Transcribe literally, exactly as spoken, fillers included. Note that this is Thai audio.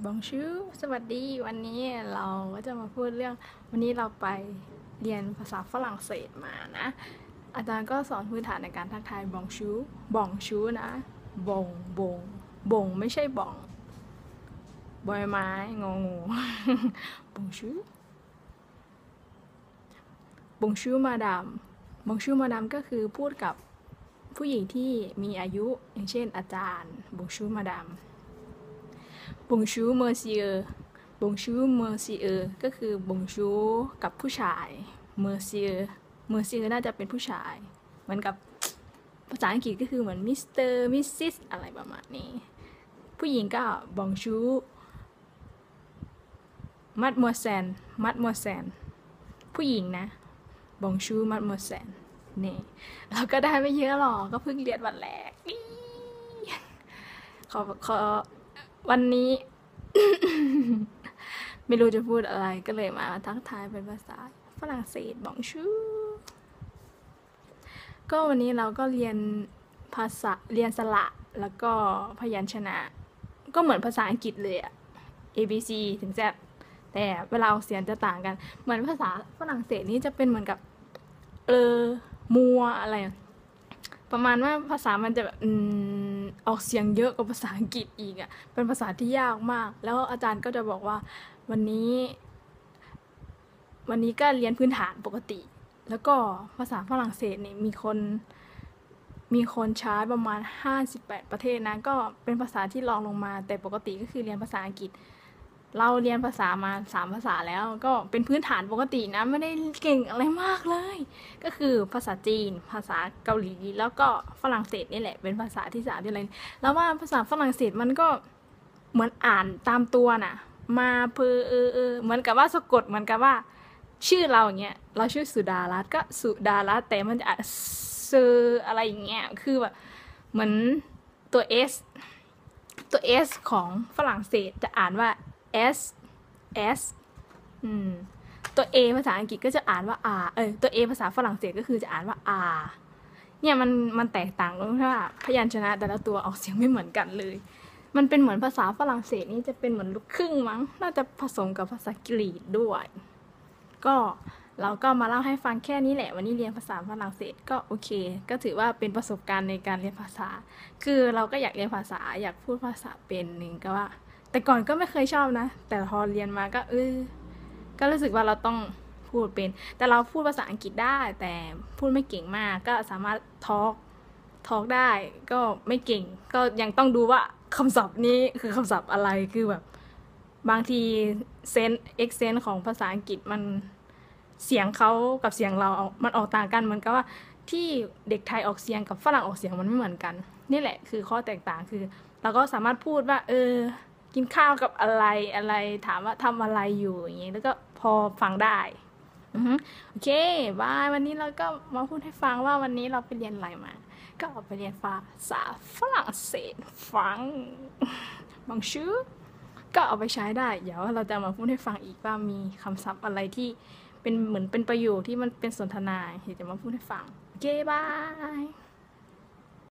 บองชูสวัสดีวันนี้เราก็จะมาพูดเรื่องวันนี้เราไปเรียนภาษาฝรั่งเศสมานะอาจารย์ก็สอนพื้นฐานในการทักทายบองชูบองชูนะบงบงบงไม่ใช่บองบอยไม้งองูบองชูบงชูมาดามบองชูมาดามก็คือพูดกับผู้หญิงที่มีอายุอย่างเช่นอาจารย์บงชูมาดามบงชูเมอร์ซิเออร์บงชูเมอร์ซิเออร์ก็คือบงชูกับผู้ชายเมอร์ซิเออร์เมอร์ซิเออร์น่าจะเป็นผู้ชายเหมือนกับภาษาอังกฤษก็คือเหมือนมิสเตอร์มิสซิสอะไรประมาณนี้ผู้หญิงก็บงชูมัดมัวแซนมัดมัวแซนผู้หญิงนะบงชูมัดมัวแซนนี่เราก็ได้ไม่เยอะหรอกก็เพิ่งเรียนวันแรกขอขอวันนี้ ไม่รู้จะพูดอะไรก็เลยมาทักทายเป็นภาษาฝรั่งเศสบองชูก็วันนี้เราก็เรียนภาษาเรียนสระแล้วก็พยัญชนะ ก็เหมือนภาษาอังกฤษเลยอะ A B C ถึง Z แต่เวลาออกเสียงจะต่างกันเหมือนภาษาฝรั่งเศสนี่จะเป็นเหมือนกับเออมัวอะไรประมาณว่าภาษามันจะแบบออกเสียงเยอะกว่าภาษาอังกฤษอีกอ่ะเป็นภาษาที่ยากมากแล้วอาจารย์ก็จะบอกว่าวันนี้วันนี้ก็เรียนพื้นฐานปกติแล้วก็ภาษาฝรั่งเศสนี่มีคนมีคนใช้ประมาณห้าสิบแปดประเทศนะก็เป็นภาษาที่รองลงมาแต่ปกติก็คือเรียนภาษาอังกฤษเราเรียนภาษามาสามภาษาแล้วก็เป็นพื้นฐานปกตินะไม่ได้เก่งอะไรมากเลยก็คือภาษาจีนภาษาเกาหลีแล้วก็ฝรั่งเศสนี่แหละเป็นภาษาที่สามที่อะไรแล้วว่าภาษาฝรั่งเศสมันก็เหมือนอ่านตามตัวน่ะมาเพอเออเออเหมือนกับว่าสะกดเหมือนกับว่าชื่อเราอย่างเงี้ยเราชื่อสุดารัตน์ก็สุดารัตน์แต่มันจะอ่านเซอร์อะไรอย่างเงี้ยคือแบบเหมือนตัว S ตัว S ของฝรั่งเศสจะอ่านว่าS S อืมตัว A ภาษาอังกฤษก็จะอ่านว่า R เออตัว A ภาษาฝรั่งเศสก็คือจะอ่านว่า R เนี่ยมันมันแตกต่างตรงที่ว่าพยัญชนะแต่ละตัวออกเสียงไม่เหมือนกันเลยมันเป็นเหมือนภาษาฝรั่งเศสนี่จะเป็นเหมือนลูกครึ่งมั้งน่าจะผสมกับภาษากรีกด้วยก็เราก็มาเล่าให้ฟังแค่นี้แหละวันนี้เรียนภาษาฝรั่งเศสก็โอเคก็ถือว่าเป็นประสบการณ์ในการเรียนภาษาคือเราก็อยากเรียนภาษาอยากพูดภาษาเป็นหนึ่งก็ว่าแต่ก่อนก็ไม่เคยชอบนะแต่พอเรียนมาก็เออก็รู้สึกว่าเราต้องพูดเป็นแต่เราพูดภาษาอังกฤษได้แต่พูดไม่เก่งมากก็สามารถทอล์กทอล์กได้ก็ไม่เก่งก็ยังต้องดูว่าคำศัพท์นี้คือคำศัพท์อะไรคือแบบบางทีเซนเอ็กเซนของภาษาอังกฤษมันเสียงเขากับเสียงเรามันออกต่างกันเหมือนกับว่าที่เด็กไทยออกเสียงกับฝรั่งออกเสียงมันไม่เหมือนกันนี่แหละคือข้อแตกต่างคือเราก็สามารถพูดว่าเออกินข้าวกับอะไรอะไรถามว่าทำอะไรอยู่อย่างเงี้ยแล้วก็พอฟังได้อือฮึโอเคบายวันนี้เราก็มาพูดให้ฟังว่าวันนี้เราไปเรียนอะไรมาก็ไปเรียนภาษาฝรั่งเศสฟังบางชื่อก็เอาไปใช้ได้เดี๋ยวเราจะมาพูดให้ฟังอีกว่ามีคำศัพท์อะไรที่เป็นเหมือนเป็นประโยคที่มันเป็นสนทนาเดี๋ยวจะมาพูดให้ฟังโอเคบาย